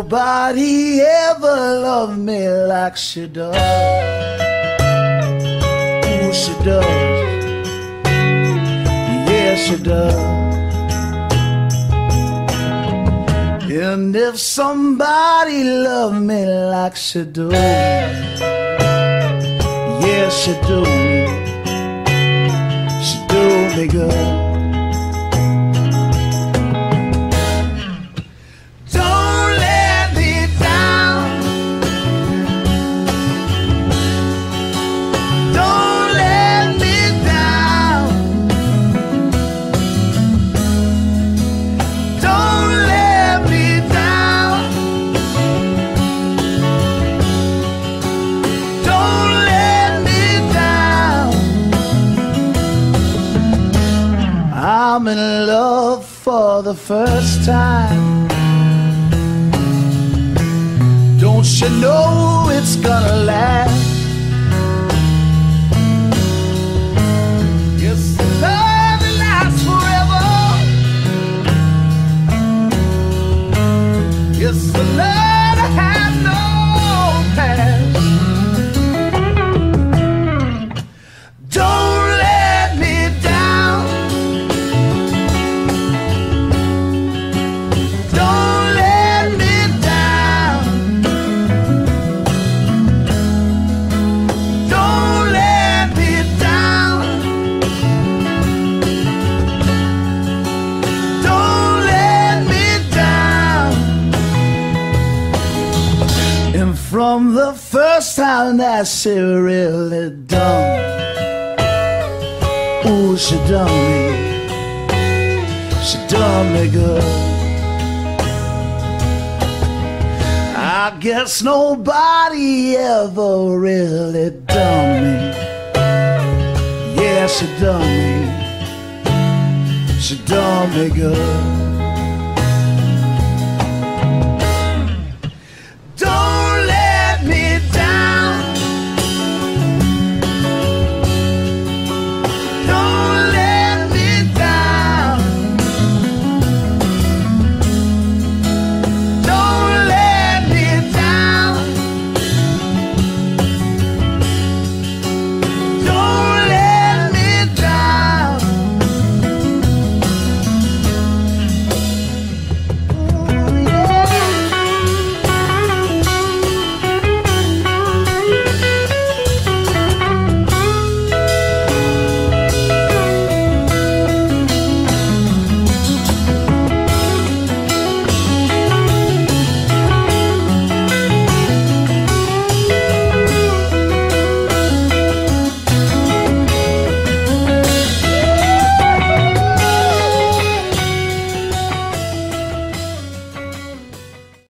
Nobody ever loved me like she does. Oh, she does. Yeah, she does. And if somebody loved me like she do, yeah, she do me good. Don't let me down. Don't let me down. Don't let me down. Don't let me down. I'm in love for the first time. Don't you know it's gonna last? Yes, love will last forever. Yes, the love has no past. Don't let me down. Don't let me down. Don't let me down. Don't let me down. And from the first time that she really done, ooh, she done me good. I guess nobody ever really done me. Yeah, she done me good.